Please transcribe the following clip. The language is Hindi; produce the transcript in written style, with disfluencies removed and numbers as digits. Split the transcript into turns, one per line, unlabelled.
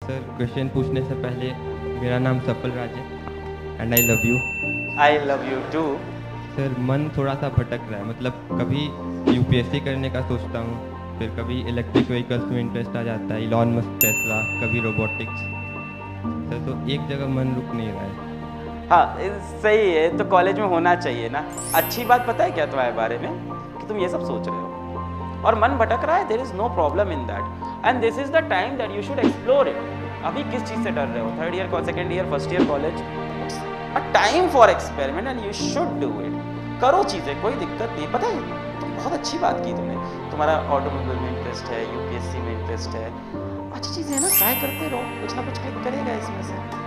सर क्वेश्चन पूछने से पहले मेरा नाम सफल राज है and I love you.
I love you too.
Sir मन थोड़ा सा भटक रहा है, मतलब कभी यूपीएससी करने का सोचता हूँ, फिर कभी इलेक्ट्रिक व्हीकल्स में इंटरेस्ट आ जाता है, इलॉन मस्क, टेस्ला, कभी रोबोटिक्स। सर तो एक जगह मन रुक नहीं रहा है।
हाँ सही है, तो कॉलेज में होना चाहिए ना। अच्छी बात पता है क्या तुम्हारे बारे में, कि तुम ये सब सोच रहे हो और मन भटक रहा है। There is no problem in that and this is the time that you should explore it. अभी किस चीज़ से डर रहे हो? Third year, second year, first year college, it's a time for experiment and you should do it. करो चीज़ें, कोई दिक्कत नहीं। पता है तुम बहुत अच्छी बात की तुमने, तुम्हारा ऑटोमोबाइल में इंटरेस्ट है, यूपीएससी में इंटरेस्ट है, अच्छी चीज़ है ना। ट्राई करते रहो, कुछ ना कुछ क्लिक करेगा इसमें से।